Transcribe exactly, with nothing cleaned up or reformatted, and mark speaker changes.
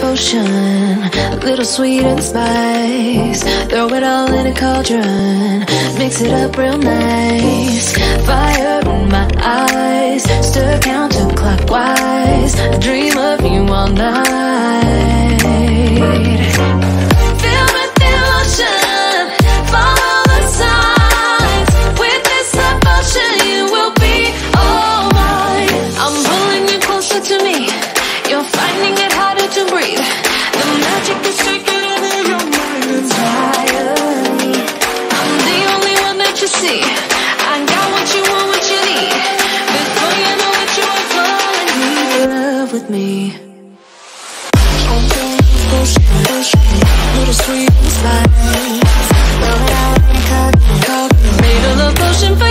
Speaker 1: potion, a little sweet and spice. Throw it all in a cauldron, mix it up real nice. Fire in my eyes, stir counterclockwise. I dream of you all night. Filled with emotion, follow the signs. With this devotion, you will be all mine. I'm pulling you closer to me, you're finding it harder to breathe. The magic is taking over your mind entirely. I'm the only one that you see. I got what you want, what you need. Before you know it, you are falling in love with me. Little sweet spice, made a love potion for